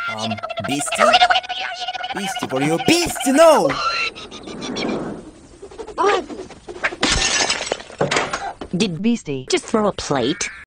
Beastie? Beastie for you. Beastie, no! Did Beastie just throw a plate?